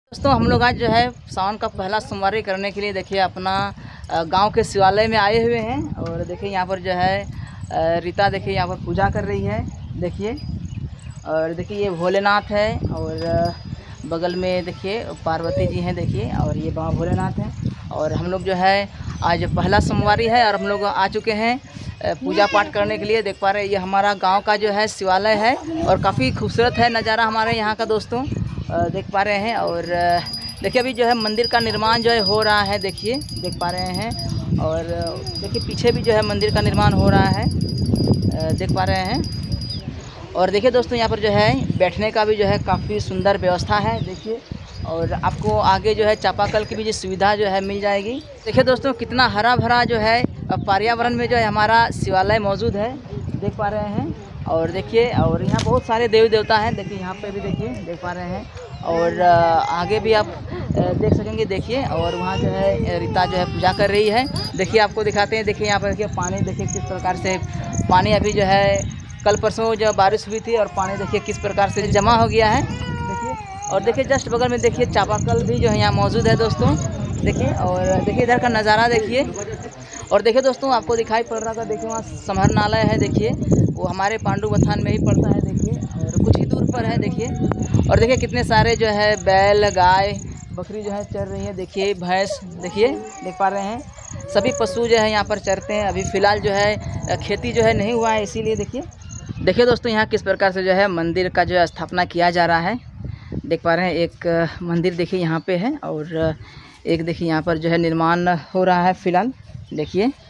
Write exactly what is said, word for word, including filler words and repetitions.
दोस्तों हम लोग आज जो है सावन का पहला सोमवारी करने के लिए देखिए अपना गांव के शिवालय में आए हुए हैं। और देखिए यहाँ पर जो है रीता देखिए यहाँ पर पूजा कर रही है देखिए। और देखिए ये भोलेनाथ है और बगल में देखिए पार्वती जी हैं देखिए, और ये बाबा भोलेनाथ हैं। और हम लोग जो है आज पहला सोमवारी है और हम लोग आ चुके हैं पूजा पाठ करने के लिए। देख पा रहे हैं ये हमारा गांव का जो है शिवालय है और काफ़ी खूबसूरत है नज़ारा हमारे यहाँ का दोस्तों, देख पा रहे हैं। और देखिए अभी जो है मंदिर का निर्माण जो है हो रहा है देखिए, देख पा रहे हैं। और देखिए पीछे भी जो है मंदिर का निर्माण हो रहा है, देख पा रहे हैं। और देखिए दोस्तों यहाँ पर जो है बैठने का भी जो है काफ़ी सुंदर व्यवस्था है देखिए। और आपको आगे जो है चापाकल की भी जो सुविधा जो है मिल जाएगी। देखिए दोस्तों कितना हरा भरा जो है पर्यावरण में जो है हमारा शिवालय मौजूद है, देख पा रहे हैं। और देखिए और यहाँ बहुत सारे देवी देवता हैं देखिए, यहाँ पे भी देखिए देख पा रहे हैं। और आगे भी आप देख सकेंगे देखिए। और वहाँ जो है रीता जो है पूजा कर रही है देखिए, आपको दिखाते हैं। देखिए यहाँ पर देखिए पानी देखिए किस प्रकार से पानी अभी जो है कल परसों जो बारिश हुई थी और पानी देखिए किस प्रकार से जमा हो गया है देखिए। और देखिए जस्ट बगल में देखिए चापाकल भी जो है यहाँ मौजूद है दोस्तों देखिए। और देखिए इधर का नज़ारा देखिए। और देखिए दोस्तों आपको दिखाई पड़ रहा था देखिए वहाँ समहरनालय है देखिए, वो हमारे पांडु बथान में ही पड़ता है देखिए, और कुछ ही दूर पर है देखिए। और देखिए कितने सारे जो है बैल गाय बकरी जो है चर रही है देखिए, भैंस देखिए देख पा रहे हैं। सभी पशु जो है यहाँ पर चरते हैं। अभी फ़िलहाल जो है खेती जो है नहीं हुआ है, इसीलिए देखिए देखिए दोस्तों यहाँ किस प्रकार से जो है मंदिर का जो है स्थापना किया जा रहा है, देख पा रहे हैं। एक मंदिर देखिए यहाँ पे है और एक देखिए यहाँ पर जो है निर्माण हो रहा है फ़िलहाल देखिए।